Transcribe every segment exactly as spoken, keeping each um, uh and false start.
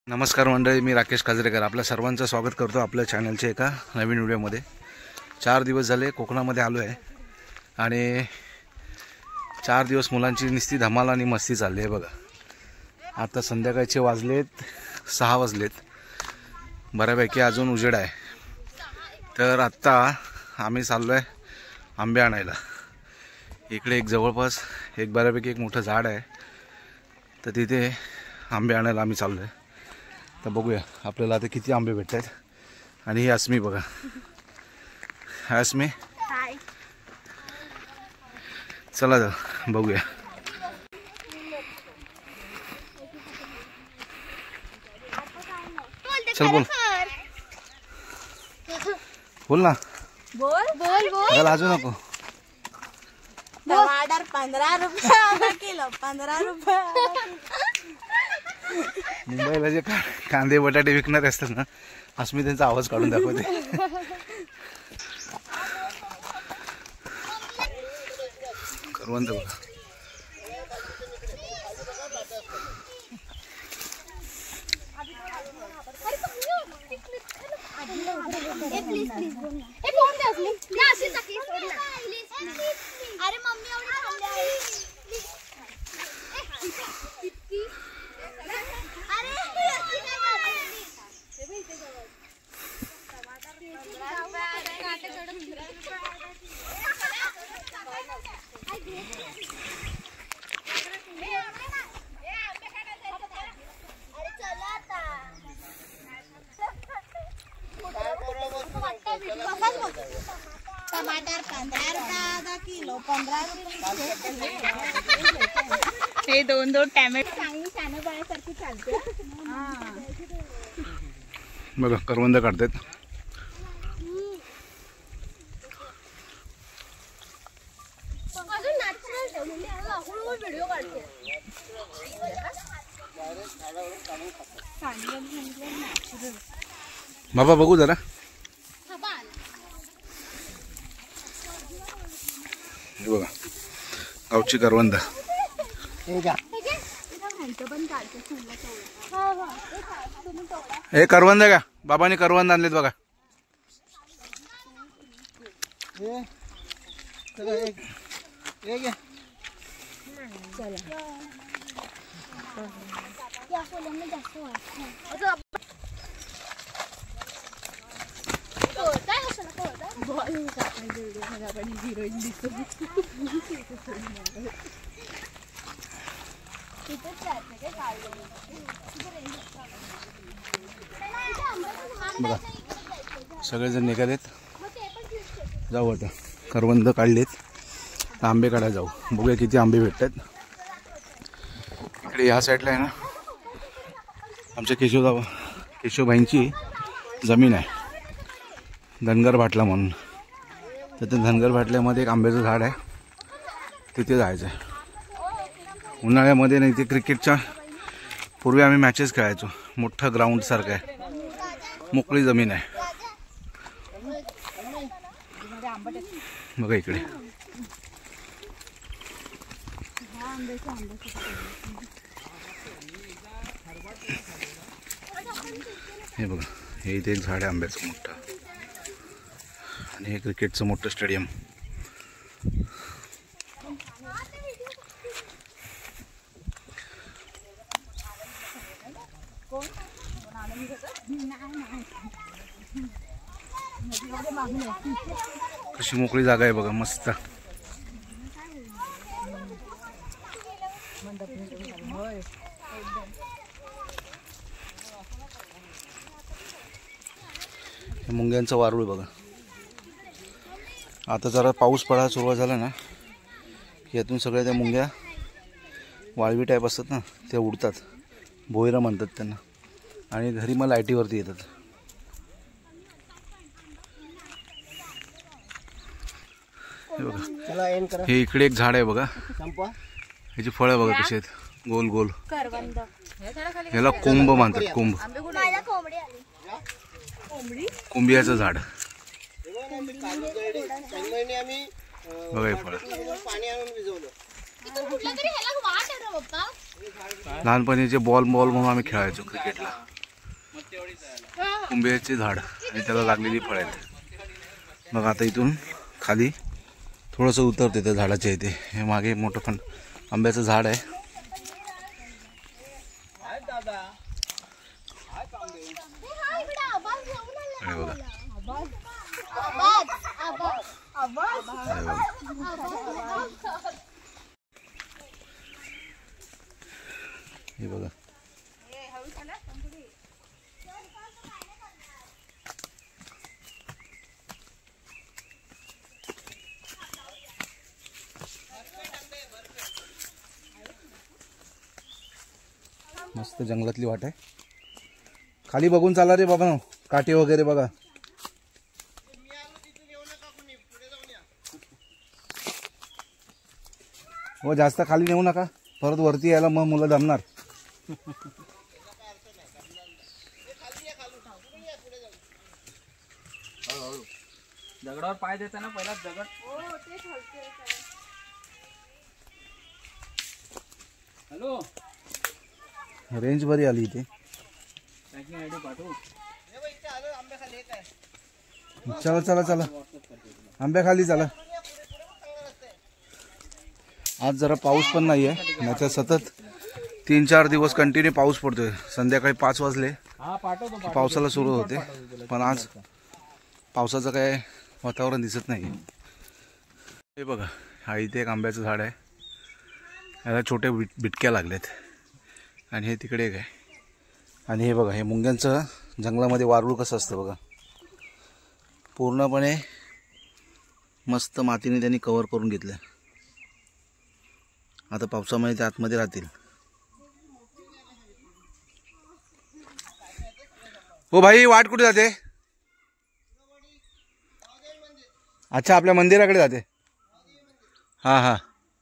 नमस्कार मंडळी, मी राकेश काजरेकर आपल्या सर्वांचं स्वागत करतो आपल्या चॅनलच्या एका नवीन व्हिडिओमध्ये। चार दिवस झाले कोकणामध्ये आलो आहे आणि चार दिवस मुलांची निस्ती धमाल आणि मस्ती चालली आहे बघा। आता संध्याकाळचे वाजलेत सहा वाजलेत, बऱ्यापैकी अजून उजेड आहे। तर आत्ता आम्ही चाललो आहे आंबे आणायला। इकडे एक जवळपास एक बऱ्यापैकी एक मोठं झाड आहे, तर तिथे आंबे आणायला आम्ही चाललो आहे। तर बघूया आपल्याला आता किती आंबे भेटत आहेत। आणि ही अस्मी बघा, हाय अस्मी, चला जा बघूया। चल बोल बोल ना, बोल बोल बोल लाजू नको। टमाटर पंधरा रुपये किलो, पंधरा रुपये। मुंबईला जे कांदे बटाटे विकणारे असतात ना, अस्मी त्यांचा आवाज काढून दाखवते। करवंद बघा, अरे मम्मी टमाटर पंधरा रुपये किलो, पंधरा रुपये। हे दोन दोन टॅमॅटो शाने बाळासारखी चालते। बघा करवंद काढतात। बाबा बघू जरा, बघा गावची करवंद। हे करवंद का बाबांनी करवंद आणलेत बघा। बघा सगळेजण निघालेत, जाऊ आता। करवंद काढलेत, आंबे काढा जाऊ, बघूया किती आंबे भेटतात। इकडे या साईडला आहे ना आमच्या केशवदा केशवभाईंची जमीन आहे, धनगर भाटला म्हणून। तर ते धनगर भाटल्यामध्ये एक आंब्याचं झाड आहे, तिथे जायचं आहे। उन्हाळ्यामध्ये नाही ते क्रिकेटच्या पूर्वी आम्ही मॅचेस खेळायचो। मोठं ग्राउंड सारखं आहे, मोकळी जमीन आहे बघा इकडे। हे बघा, हे इथे एक झाड आहे आंब्याचं मोठं, आणि हे क्रिकेटचं मोठं स्टेडियम। कशी मोकळी जागा आहे बघा, मस्त। मुंग्यांचा वारूळ बघा। आता जरा पाऊस पडायला सुरुवात झाला ना, यातून सगळ्या त्या मुंग्या वाळवी टाईप असतात ना, त्या उडतात, भोयरा म्हणतात त्यांना, आणि घरी मग लाईटीवरती येतात। हे बघा, हे इकडे एक झाड आहे बघा, ह्याची फळं बघा कशी आहेत, गोल गोल। ह्याला कोंब म्हणतात, कोंब, कोंबियाचं झाड बघा हे फळ। लहानपणीचे बॉल बॉल म्हणून आम्ही खेळायचो क्रिकेटला. कुंभ्याचे झाड आणि त्याला लागलेली फळ आहेत. मग आता इथून खाली थोडंसं उतरते त्या झाडाच्या इथे. हे मागे मोठं पण आंब्याचं झाड आहे. हे बघा हे बघा मस्त जंगलातली वाट आहे. खाली बघून चाला रे बाबा, काटे वगैरे बघा. हो जास्त खाली नेऊ नका, परत वरती यायला मग मुलं दमणार. दगडावर पाय देताना पहिला दगड. हॅलो रेंज बरी आली इथे. चला चला चला आंब्या खाली चला. आज जरा पाऊस पण नाही आहे, नाही तर सतत तीन चार दिवस कंटिन्यू पाऊस पडतोय. संध्याकाळी पाच वाजले पावसाला सुरू होते, पण आज पावसाचं काय वातावरण दिसत नाही. हे बघा हा इथे एक आंब्याचं झाड आहे. याला छोटे बिट बिटक्या लागलेत आणि हे तिकडे एक आहे. आणि हे बघा हे मुंग्यांचं जंगलामध्ये वारूळ कसं असतं बघा. पूर्णपणे मस्त मातीने त्यांनी कव्हर करून घेतलं. आता पावसामुळे ते आतमध्ये राहतील. हो भाई वाट कुठे जाते? अच्छा आपल्या मंदिराकडे जाते. हां हां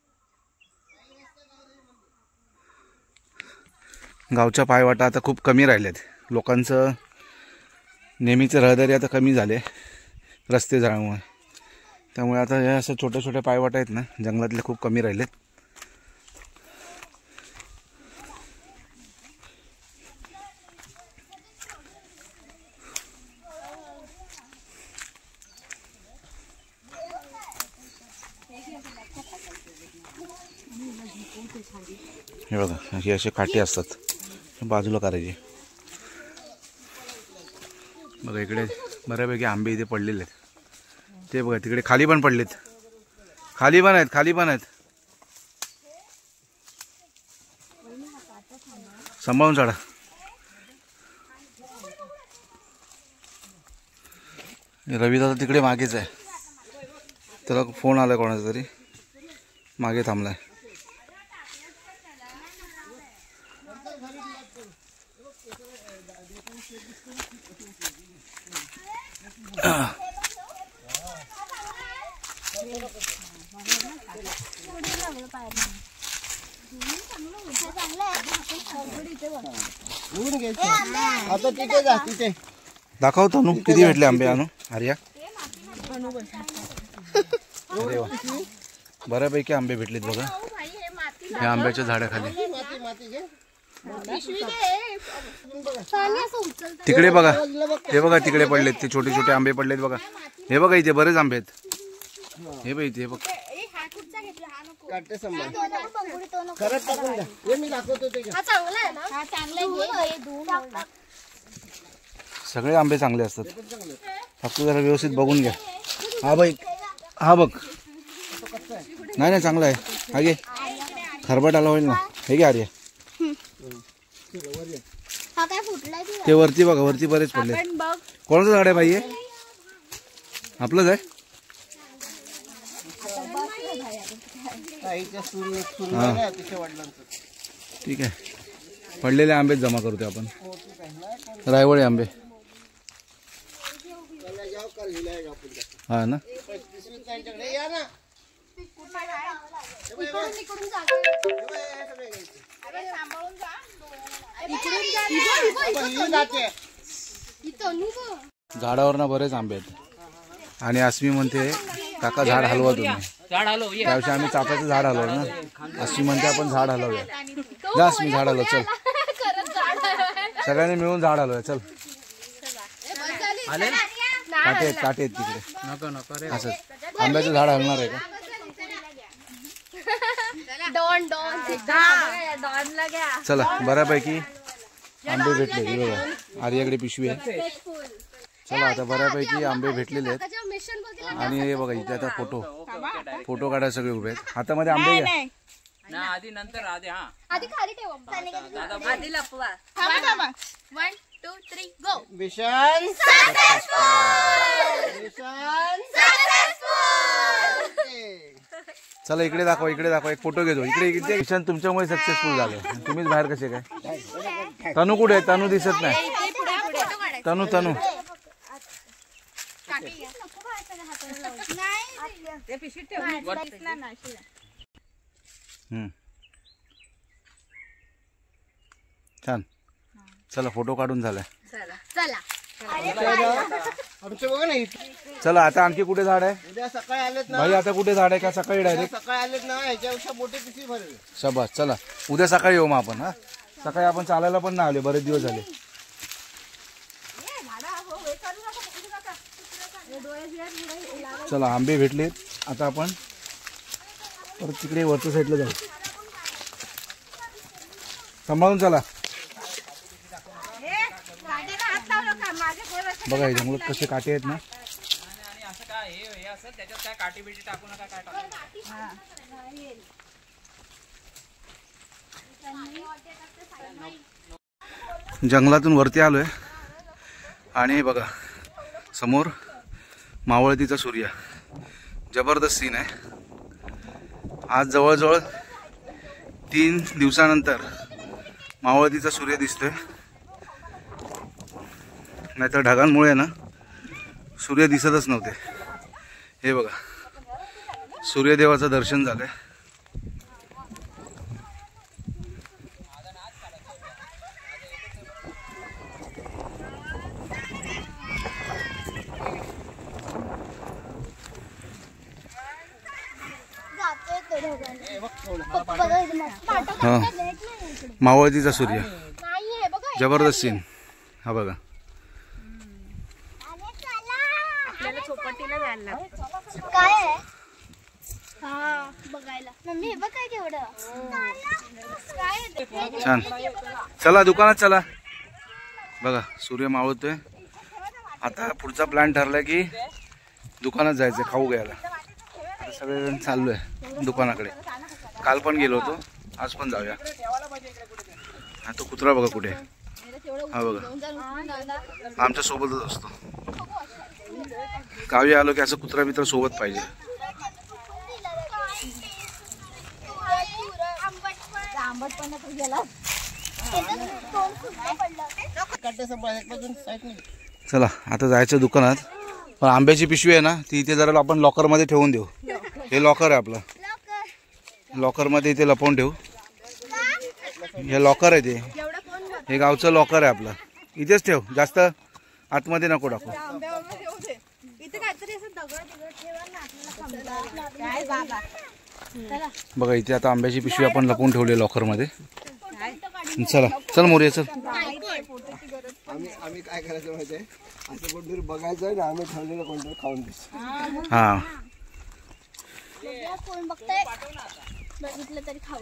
गावच्या पायवाटा आता खूप कमी राहिल्यात. लोकांचं नेहमीचे रहदारी आता कमी झाले रस्ते झाल्यामुळे. त्यामुळे आता हे असं छोट्या छोट्या पायवाटा आहेत ना जंगलातले खूप कमी राहिलेत. हे बघा हे असे काटे असतात, बाजूला करायचे. बघा इकडे बऱ्यापैकी आंबे इथे पडलेले आहेत. ते बघा तिकडे खाली पण पडलेत, खाली पण आहेत खाली पण आहेत. सांभाळून चढा. रवी दादा तिकडे मागेच आहे, त्याला फोन आला कोणाचा तरी, मागे थांबलाय. दाखवतो नू किती भेटले आंबे. आणू आर्या बऱ्यापैकी आंबे भेटलेत बघा या आंब्याच्या झाडाखाली. तिकडे बघा हे बघा तिकडे पडलेत ते छोटे छोटे आंबे पडलेत बघा. हे बघा इथे बरेच आंबे आहेत. हे बघ इथे बघ सगळे आंबे चांगले असतात, फक्त जरा व्यवस्थित बघून घ्या. हा बाई हा बघ नाही नाही चांगला आहे. हा घे खरबट आला होईल ना. हे घे आर्या ते वरती बघा वरती बरेच पडले. कोणाचं झाड आहे बाई? आपलंच आहे. ठीक आहे पडलेले आंबे जमा करतोय आपण. रायवळे आंबे हा ना. झाडावर ना बरेच आंबे आहेत आणि अस्मी म्हणते काका झाड हलवा तुम्ही. झाड हलव ये. त्याविषयी आम्ही चाफ्याचं झाड हलवलं ना. अशी म्हणते आपण झाड हलवूया. जास मी झाड हलव चल. सगळ्यांनी मिळून झाड हलवूया चल. आले काटे आहेत काटे आहेत तिकडे. नको नको रे. असं आंब्याचं झाड हलणार आहे का? डॉन डॉन डॉन लग्या. चला बऱ्यापैकी आंबे भेटले. हे बघा आर्याकडे पिशवी आहे. चला आता बऱ्यापैकी आंबे भेटलेले आहेत. आणि हे बघा इथे आता फोटो फोटो काढायला सगळे उभे आहेत. हातामध्ये आंबे घ्या ना आधी नंतर आधी हा आधी खाली ठेव आधी लपवा. One two three go. Mission चला इकडे दाखवा इकडे दाखवा एक फोटो घेतो. इकडे इकडे मिशन तुमच्यामुळे सक्सेसफुल झालं. तुम्हीच बाहेर कसे काय? तनू कुठे आहे? तनू दिसत नाही. तनू तनू हम्म छान. चला फोटो काढून झालाय. चला आमचे बघा ना चला आता आणखी कुठे झाड आहे उद्या सकाळी आलेत ना. भाई? आता कुठे झाड आहे का सकाळी डायरेक्ट? सकाळी आलेत ना ह्याच्यापेक्षा मोठी पिशवी भरली. शबास. चला उद्या सकाळी येऊ मग आपण. हा सकाळी आपण चालायला पण नाही आले बरेच दिवस झाले. चला आंबे भेटलेत. आता आपण परत तिकडे वरच्या साईडला जाऊ. सांभाळून चला. बघा हे जंगलात कसे काटे आहेत ना. आणि असं काय हे हे असं त्याच्यात काय काठी बिटी टाकू नका काय टाकू नका. जंगलातून वरती आलोय आणि हे बघा समोर मावळतीचा सूर्य. जबरदस्त सीन आहे. आज जवळजवळ तीन दिवसानंतर मावळतीचा सूर्य दिसतोय. नाहीतर ढगांमुळे ना सूर्य दिसतच नव्हते. हे बघा सूर्यदेवाचं दर्शन झालंय. हा मावळतीचा सूर्य जबरदस्त सीन. हा बघा काय आहे? हा बघायला मम्मी हे बघ काय केवढं काय. छान. चला दुकानात चला. बघा सूर्य मावळतोय. आता पुढचा प्लॅन ठरलाय की दुकानात जायचं खाऊ घ्यायला. आता सगळेजण चाललोय दुकानाकडे. काल पण गेलो होतो आज पण जाऊया. हा तो कुत्रा बघा कुठे. हा बघा आमच्या सोबतच असतो. गावी आलो की असं कुत्रा मित्र सोबत पाहिजे. चला आता जायचं दुकानात. पण आंब्याची पिशवी आहे ना ती इथे जरा आपण लॉकर मध्ये ठेवून देऊ. हे लॉकर आहे आपलं. लॉकर मध्ये इथे लपवून ठेवू. हे लॉकर आहे ते. हे गावचं लॉकर आहे आपलं. इथेच ठेव. जास्त आतमध्ये नको टाकू. बघा इथे आता आंब्याची पिशवी आपण लपवून ठेवली लॉकर मध्ये. चला चल मोरे चल. आम्ही आम्ही काय करायचं माहिती आहे असं कोणतरी बघायचं ना आम्ही ठरलेलं कोणतरी खाऊन द्यायचं. हा कोण बघताय बघितलं तरी खाऊ.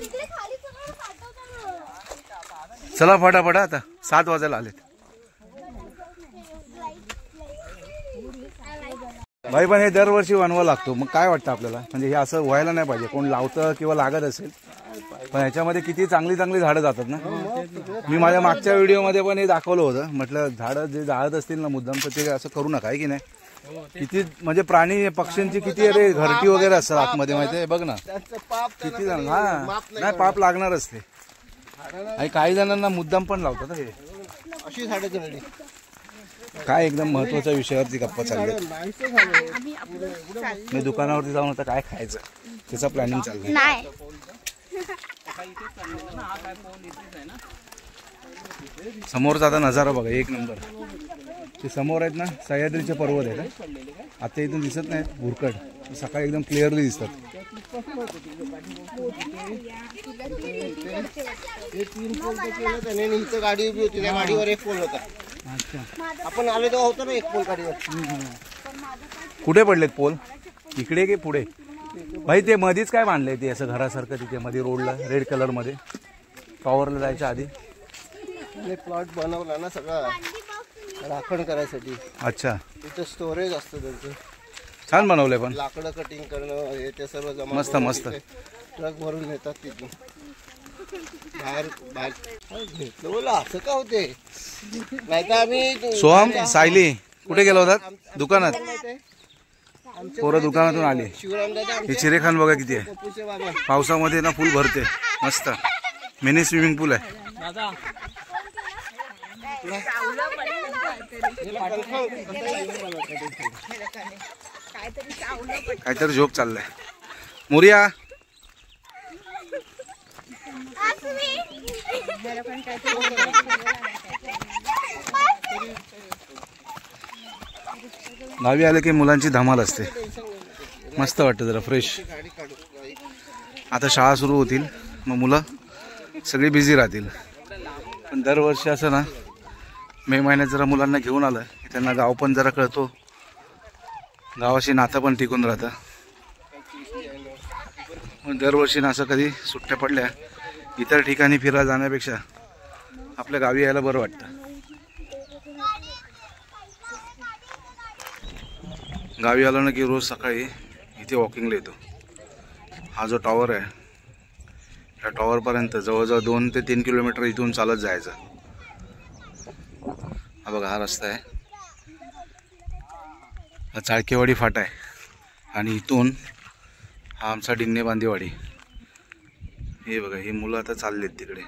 चला फटाफटा आता सात वाजायला आलेत. भाई पण हे दरवर्षी बनवावं लागतो. मग काय वाटतं आपल्याला म्हणजे हे असं व्हायला नाही पाहिजे. कोण लावतं किंवा लागत असेल पण ह्याच्यामध्ये किती चांगली चांगली झाडं जातात ना. मी माझ्या मागच्या व्हिडिओमध्ये पण हे दाखवलं होतं. म्हटलं झाडं जे जाळत असतील ना मुद्दाम तर ते असं करू नका आहे की नाही. किती म्हणजे प्राणी पक्ष्यांची किती अरे घरटी वगैरे असतात आतमध्ये माहिती आहे. बघ ना किती जण. हा नाही पाप लागणारच ते. आणि काही जणांना मुद्दाम पण लावतात हे अशी झाडं झाली. काय एकदम महत्वाच्या विषयावरती गप्पा चालल्या. मी दुकानावरती जाऊन आता काय खायचं त्याचा प्लॅनिंग चाललंय. नाही समोरचा आता नजारा बघा एक नंबर. ते समोर आहेत ना सह्याद्रीचे पर्वत आहे का आता इथून दिसत नाहीत भुरकट सकाळी एकदम क्लिअरली दिसतात. हे तीन पोल केलं त्याने आणि इथं गाडी उभी होती त्या गाडीवर एक पोल होता. अच्छा आपण आलो तेव्हा होतो ना एक पोल गाडीवर. कुठे पडलेत पोल इकडे की पुढे भाई ते मध्येच काय बांधलंय ते असं घरासारखं तिथे मध्ये रोडला रेड कलर मध्ये टॉवरला जायच्या आधी प्लॉट बनवला ना सगळा राखण करायसाठी. अच्छा तिथं स्टोरेज असतं त्यांचं. छान बनवलंय पण लाकडं कटिंग करणं हे ते सर्व जमा मस्त करून मस्त तिथे ट्रक भरून नेतात तिथून बाहेर बाहेर घेतलं बोला असं का होते नाही तर आम्ही. सोहम सायली कुठे गेला होता दुकानात पोरं दुकानातून आली. शिवरामदादा हे चिरेखान बघा किती आहे पप्पूचे बाबा पावसामध्ये ना फुल भरते मस्त मिनी स्विमिंग पूल आहे. दादा काहीतरी झोप चाललाय मोरिया. गावी आले की मुलांची धमाल असते मस्त वाटतं जरा फ्रेश. आता शाळा सुरू होतील मग मुलं सगळी बिझी राहतील पण दरवर्षी असं ना मे महिन्यात जरा मुलांना घेऊन आलं त्यांना गाव पण जरा कळतो गावाशी नातं पण टिकून राहतं. मग दरवर्षी ना असं कधी सुट्ट्या पडल्या इतर ठिकाणी फिरायला जाण्यापेक्षा आपल्या गावी यायला बरं वाटतं. गावी आलो ना की रोज सकाळी इथे वॉकिंगला येतो. हा जो टॉवर आहे या टॉवरपर्यंत जवळजवळ दोन ते तीन किलोमीटर इथून चालत जायचं. हा बघा हा रस्ता आहे हा चाळकेवाडी फाटा आहे आणि इथून हा आमचा डिंगणे बांदेवाडी. हे बघा ही मुलं आता चाललेत तिकडे.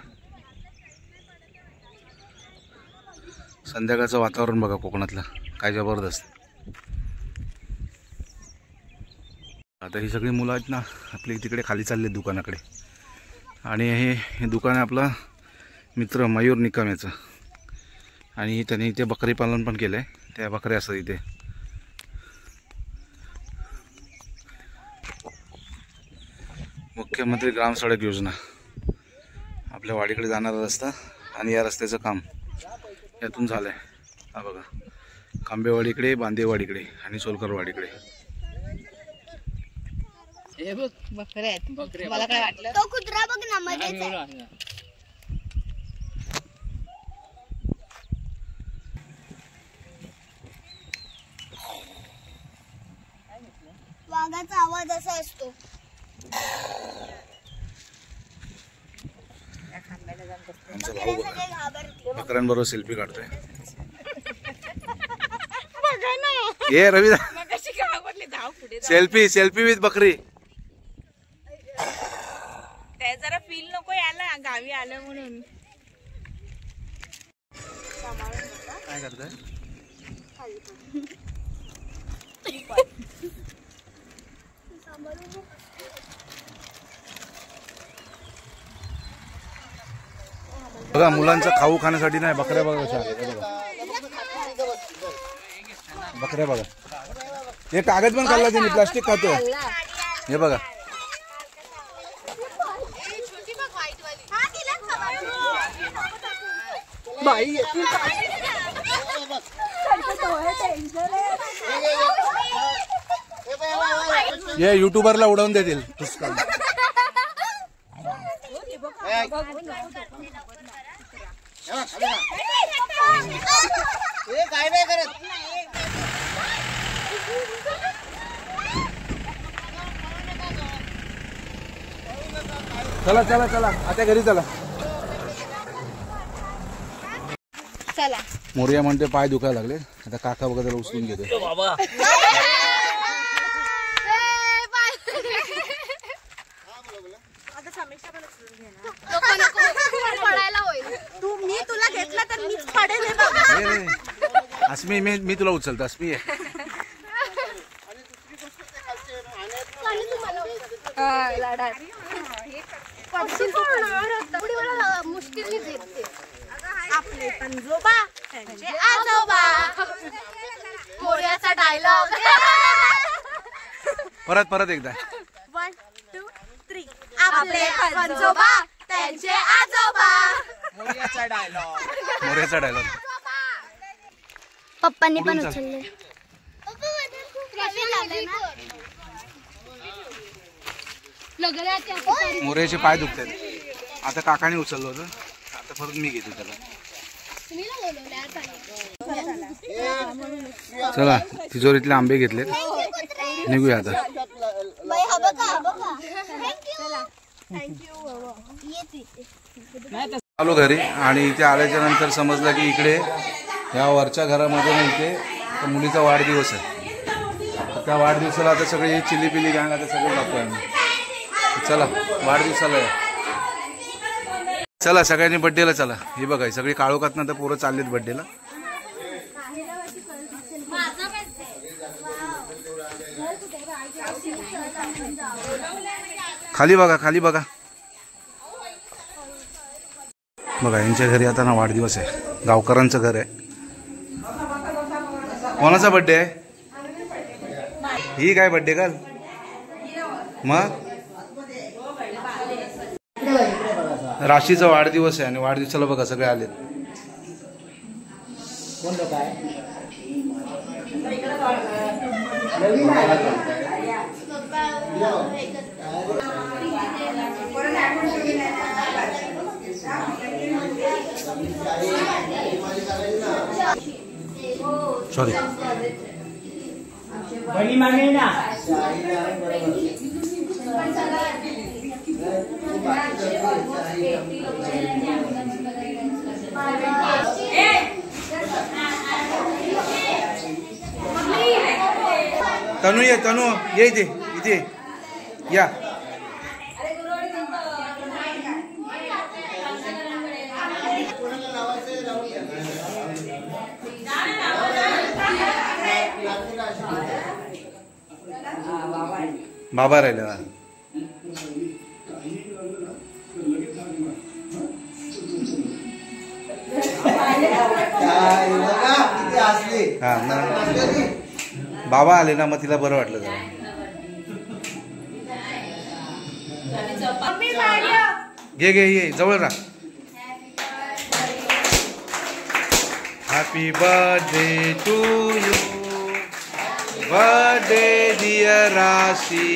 संध्याकाळचं वातावरण बघा कोकणातलं काय जबरदस्त. आता ही सगळी मुलं आहेत ना आपली तिकडे खाली चालले दुकानाकडे आणि हे हे दुकान आहे आपला मित्र मयूर निकम याचं आणि त्याने इथे बकरी पालन पण केलं आहे. त्या बकऱ्या असतात इथे. मुख्यमंत्री ग्राम सडक योजना आपल्या वाडीकडे जाणारा रस्ता आणि या रस्त्याचं काम यातून झालं आहे. हा बघा कांबेवाडीकडे बांदेवाडीकडे आणि सोलकरवाडीकडे. हे बघ बकरे आहेत. मला काय वाटलं तो कुत्रा बघ ना मध्येच आहे. वाघाचा आवाज असा असतो. आमचा भाऊ बघा बकऱ्यांबरोबर सेल्फी काढतोय. ये रवी सेल्फी सेल्फी विथ बकरी. ते जरा फील नको यायला गावी आलं म्हणून. काय करताय बघा मुलांचा खाऊ खाण्यासाठी नाही बकऱ्या बघा कशा आल्या बघा बकऱ्या बघा. हे कागद पण खाल्ला त्यांनी प्लास्टिक खातोय हे बघा. हे युट्यूबरला उडवून देतील पुस्तक. काय नाही करत. चला चला चला आता घरी चला. चला मोरिया म्हणते पाय दुखायला लागले आता काका बघा त्याला उचलून घेतोय. बाबा पडायला होईल. तू मी तुला घेतला तर मीच पडेल हे बघ. नाही, नाही. अस्मी मी मी तुला उचलतो अस्मी आहे. मुश्किल आपले पंजोबा त्यांचे आजोबा डायलॉग. परत परत एकदा. One two three. आपले पंजोबा त्यांचे आजोबा. मोर्याचा डायलॉग. मोरेचा डायलॉग. पप्पांनी पण पुढून चाल. उचलले. मोरेचे पाय दुखतात. आता काकाने उचललं होतं, आता परत मी घेतो त्याला. चला तिजोरीतले आंबे घेतलेत, निघूया आता. आलो घरी आणि इथे आल्याच्या नंतर समजलं की इकडे या वरच्या घरामध्ये ना इथे त्या मुलीचा वाढदिवस आहे. त्या वाढदिवसाला आता सगळे चिल्ली पिल्ली गँग आता सगळे जातोय आम्ही. चला वाढदिवसाला या. चला सगळ्यांनी बड्डेला चला. हे बघा सगळी काळोखात ना तर पोरं चाललेत बड्डेला. खाली बघा खाली बघा बघा यांच्या घरी आता ना वाढदिवस आहे. गावकरांचं घर आहे. कोणाचा बड्डे आहे? ही काय बड्डे काल मग राशीचा वाढदिवस आहे आणि वाढदिवसाला बघा सगळे आलेत. सॉरी बनी मागे ना. तनू ये तनू ये इथे इथे या. बाबा राहिले ना. हा ना बाबा आले ना मग तिला बरं वाटलं जरा. घे घे ये जवळ राहा. Happy birthday to you. Birthday dear Rashi.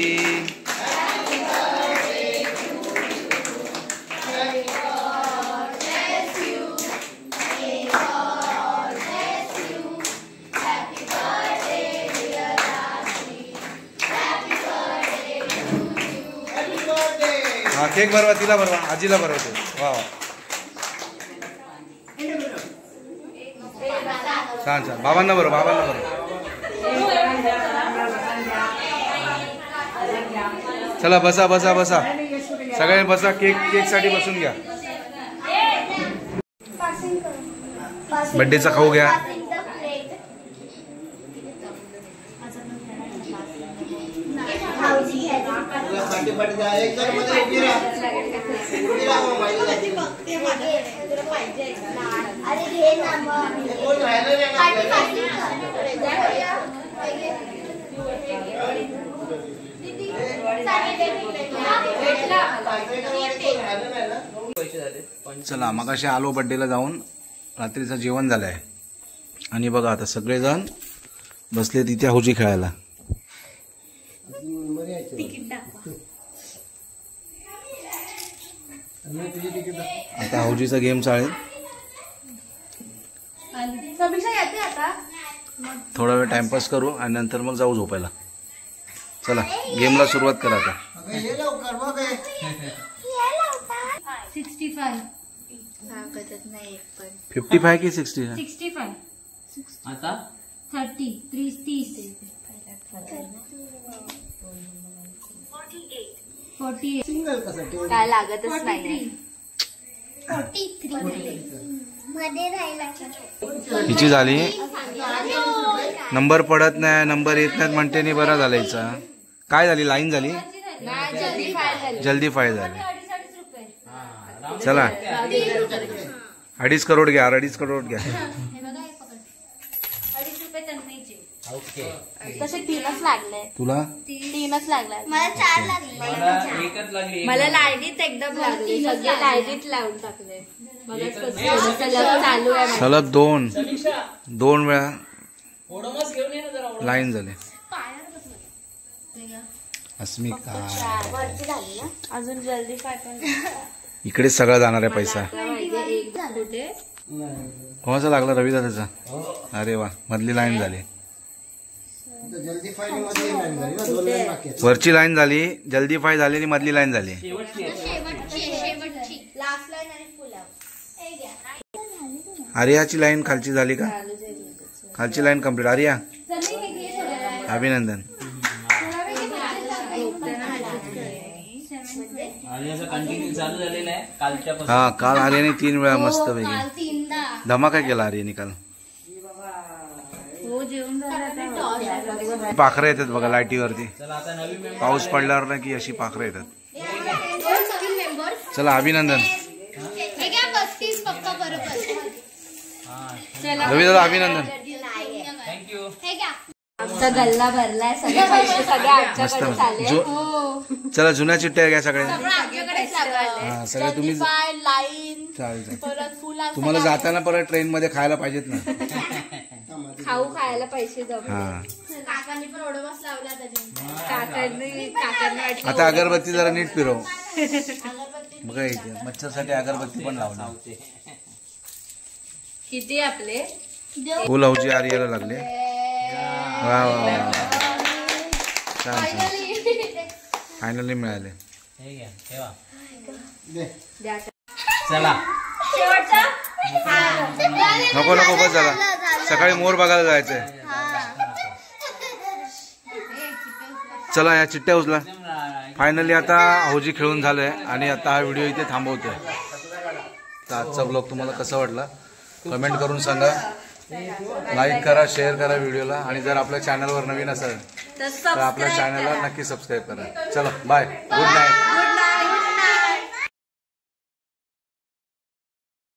हा केक भरवा तिला भरवा आजीला भरवते. वा वा छान छान. बाबांना बरोबर बाबांना बरोबर. चला बसा बसा बसा सगळे बसा. केक केक साठी बसून घ्या. बड्डेचा खाऊ घ्या. चला मगाशी आलो बड्डेला जाऊन. रात्रीचं जेवण झालं आहे आणि बघा आता सगळेजण बसले तिथे हौजी खेळायला. आता हौजीचा गेम चालेल. थोडा वेळ टाइमपास करू आणि नंतर मग जाऊ झोपायला. चला गेमला सुरुवात करा आता. सिक्स्टी फाय फिफ्टी फाय की सिक्स्टी फाय. सिक्स्टी फाय आता थर्टी तीस तीस फोर्टी काय लागतच नाही. हिची झाली. नंबर पडत नाही नंबर येत नाहीत म्हणते नाही. बरा झाला हिचा. काय झाली लाईन झाली जल्दी फाय झाली. चला अडीच करोड घ्या अडीच करोड घ्या. ओके तसे तीनच लागले तुला तीनच लागलाय मला चार लागले मला एकच लागली एक मला लाईनीत एकदम लागले सगळे लाईनीत लावून टाकले मला कसं चालू आहे सलग दोन दोन वेळा ओडोमस घेऊन ये ना जरा ओडोमस. लाईन झाले. अस्मिका वरती झाली ना अजून जल्दी फाय पण इकडे सगळा जाणार आहे पैसा. एक कुठे कोणाचा लागला रवी दादाचा. अरे वा मधली लाईन झाली. जल्दी फायनल मध्ये नाही झाली ना, दोन लाईन बाकी आहेत. वरची लाईन झाली जल्दी फाय झाली आणि मधली लाईन झाली. शेवटची आहे. शेवटची शेवटची लास्ट लाईन आणि फुल हे घ्या आर्याची लाईन खालची झाली का. खालची लाईन कम्प्लीट. आर्या अभिनंदन. आणि असं कंटिन्यू चालू झालेलं आहे कालच्यापासून. हा काल आर्याने तीन वेळा मस्त काल पैकी तीनदा धमाका केला आर्याने काल. हो जेवण झालं पाखरं येतात बघा लाईटीवरती. चला आता नवीन मेंबर पाऊस पडल्यावर ना की अशी पाखरं येतात. मेंबर्स चला अभिनंदन. हे घ्या बत्तीस पक्का बरोबर रवी दादा अभिनंदन. थँक्यू. हे घ्या आमचा गल्ला भरलाय सगळे पैसे सगळे मस्त आमच्याकडे झाले जो चला जुन्या चिठ्ठ्या घ्या सगळ्या. आपल्याकडेच लागले हा सगळे तुम्ही लाईन चालेल. परत फुल तुम्हाला जाताना परत ट्रेन मध्ये खायला पाहिजेत ना. खाऊ खायला पैसे जमले हा काकांनी पण ओढोमास लावला त्याच्या काकांनी काकांनी वाटलं आता अगरबत्ती जरा नीट फिरव. बघा इथे मच्छरसाठी अगरबत्ती पण लावली. किती आपले फुल हौजी आर्याला लागले. वा वा वा छान छान फायनली मिळाले. हे घ्या ठेवा. द्या चला नको नको बस झाला. सकाळी मोर बघायला जायचंय. चला या चिठ्ठ्या उचला. फायनली आता हौजी खेळून झालोय आणि आता हा व्हिडिओ इथे थांबवतोय. तर आजचा ब्लॉग तुम्हाला कसा वाटला कमेंट करून सांगा. लाईक करा शेअर करा व्हिडिओला आणि जर आपल्या चॅनलवर नवीन असेल तर आपल्या चॅनलला नक्की सबस्क्राईब करा. चलो बाय गुड नाईट.